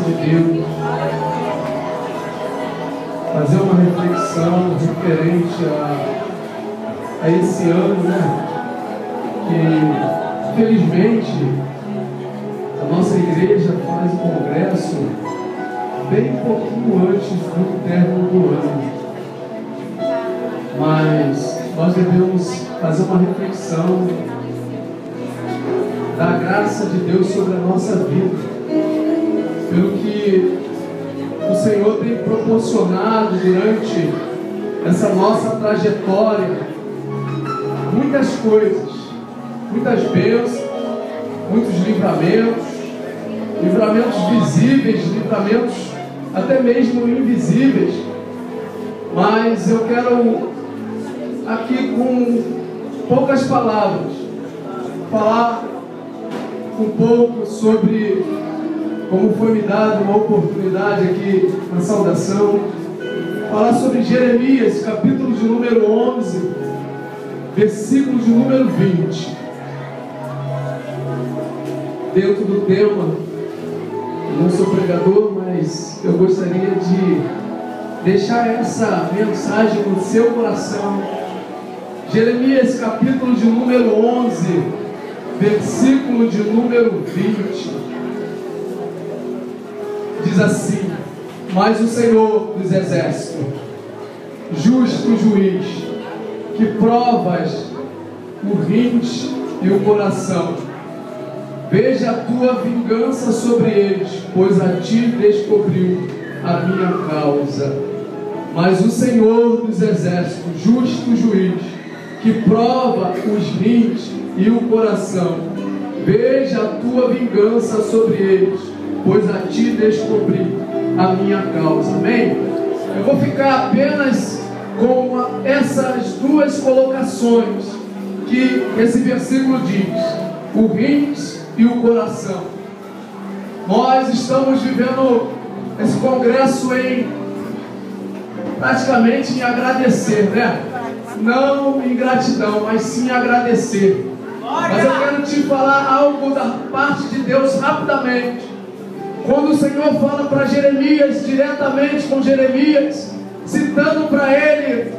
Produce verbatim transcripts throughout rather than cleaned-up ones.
de Deus, fazer uma reflexão referente a, a esse ano, né? Que, felizmente, a nossa igreja faz o congresso bem pouquinho antes do término do ano. Mas nós devemos fazer uma reflexão da graça de Deus sobre a nossa vida, pelo que o Senhor tem proporcionado durante essa nossa trajetória, muitas coisas, muitas bênçãos, muitos livramentos, livramentos visíveis, livramentos até mesmo invisíveis. Mas eu quero aqui, com poucas palavras, falar um pouco sobre, como foi me dada uma oportunidade aqui na saudação, falar sobre Jeremias, capítulo de número onze, versículo de número vinte. Dentro do tema, eu não sou pregador, mas eu gostaria de deixar essa mensagem no seu coração. Jeremias, capítulo de número onze, versículo de número vinte. Diz assim: mas o Senhor dos exércitos, justo juiz, que provas o rins e o coração, veja a tua vingança sobre eles, pois a ti descobriu a minha causa. Mas o Senhor dos exércitos, justo juiz, que prova os rins e o coração, veja a tua vingança sobre eles, pois a ti descobri a minha causa. Amém? Eu vou ficar apenas com essas duas colocações que esse versículo diz: o rins e o coração. Nós estamos vivendo esse congresso em praticamente em agradecer, né? Não em gratidão, mas sim agradecer. Mas eu quero te falar algo da parte de Deus rapidamente. Quando o Senhor fala para Jeremias, diretamente com Jeremias, citando para ele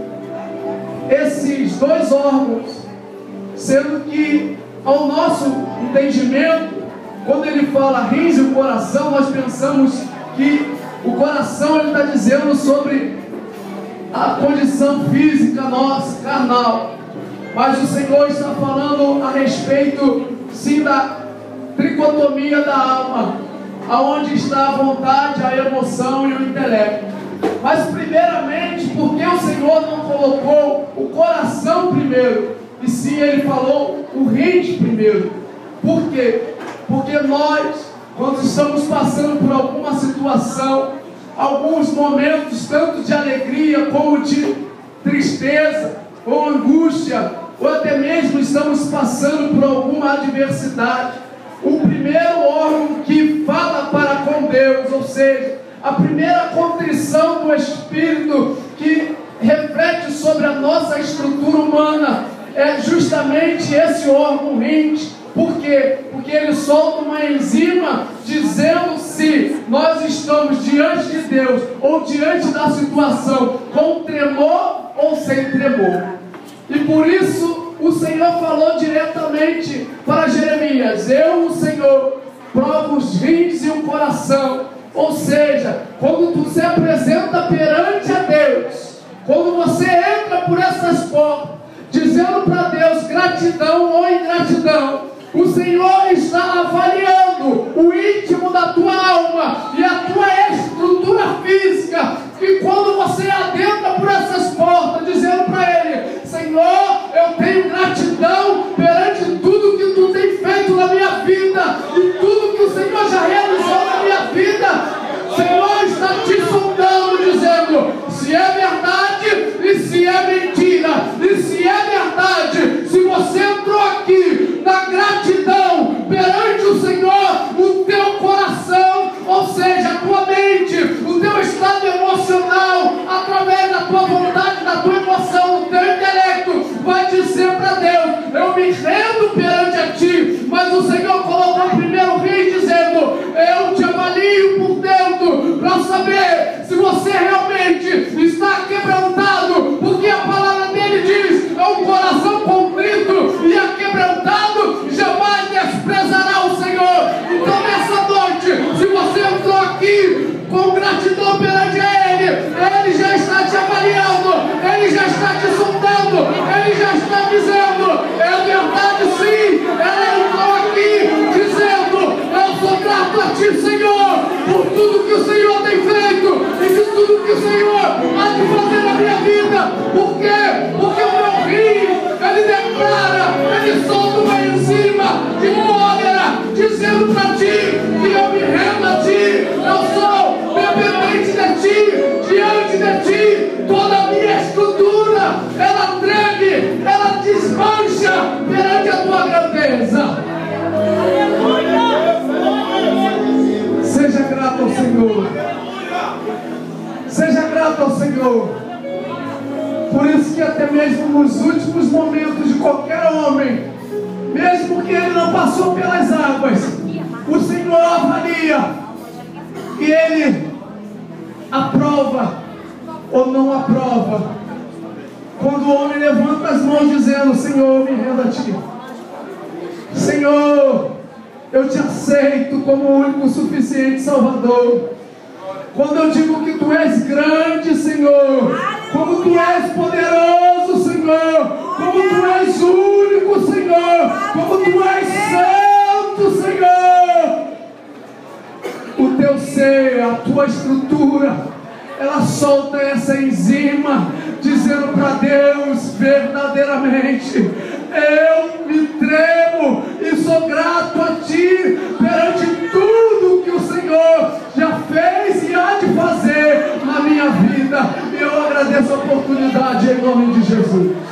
esses dois órgãos, sendo que ao nosso entendimento, quando ele fala rins e o coração, nós pensamos que o coração ele está dizendo sobre a condição física nossa, carnal. Mas o Senhor está falando a respeito, sim, da tricotomia da alma, aonde está a vontade, a emoção e o intelecto. Mas primeiramente, porque o Senhor não colocou o coração primeiro, e sim Ele falou o rins primeiro. Por quê? Porque nós, quando estamos passando por alguma situação, alguns momentos, tanto de alegria como de tristeza, ou angústia, ou até mesmo estamos passando por alguma adversidade, o primeiro órgão que fala para com Deus, ou seja, a primeira contrição do Espírito que reflete sobre a nossa estrutura humana, é justamente esse órgão rins. Por quê? Porque ele solta uma enzima dizendo se nós estamos diante de Deus ou diante da situação com tremor ou sem tremor. E por isso o Senhor falou diretamente para Jeremias: eu, o Senhor, provo os rins e o coração. Ou seja, quando tu se apresenta perante a Deus, quando você entra por essas portas dizendo para Deus gratidão ou ingratidão, o Senhor está avaliando o íntimo da tua alma e a tua estrutura física. E quando você adentra por essas portas dizendo para Ele: Senhor, eu tenho gratidão perante tudo que Tu tem feito na minha vida e tudo que o Senhor já realizou na minha vida. O Senhor está você realmente está quebrantado, porque a palavra dele diz: é um coração contrito e aquebrantado jamais desprezará o Senhor. Então nessa noite, se você entrou aqui com gratidão perante Ele, Ele já está te avaliando, Ele já está te sondando, Ele já está dizendo: é verdade sim, ela entrou aqui dizendo: eu sou grato a Ti, Senhor, por tudo que o Senhor tem feito e de tudo que o Senhor há de fazer na minha vida. Por quê? Porque o meu rio, Ele declara, Ele solta uma enzima de cólera, dizendo para Ti que eu me rendo a Ti, eu sou dependente de Ti, diante de Ti, toda a minha estrutura, ela treme, ela desmancha perante a Tua grandeza. Seja grato ao Senhor. Seja grato ao Senhor. Por isso que até mesmo nos últimos momentos de qualquer homem, mesmo que ele não passou pelas águas, o Senhor avalia e Ele aprova ou não aprova. Quando o homem levanta as mãos dizendo: Senhor, me rendo a Ti, Senhor, eu Te aceito como o único suficiente Salvador. Quando eu digo que Tu és grande, Senhor, como Tu és poderoso, Senhor, como Tu és único, Senhor, como Tu és santo, Senhor, o Teu ser, a Tua estrutura, ela solta essa enzima, dizendo para Deus verdadeiramente: eu me tremo e sou grato a Ti perante tudo que o Senhor já fez e há de fazer na minha vida. E eu agradeço a oportunidade em nome de Jesus.